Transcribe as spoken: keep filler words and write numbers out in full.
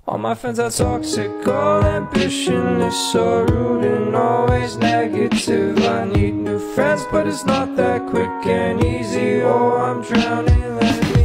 All my friends are toxic, all ambition is so rude and always negative. I need new friends, but it's not that quick and easy. Oh, I'm drowning like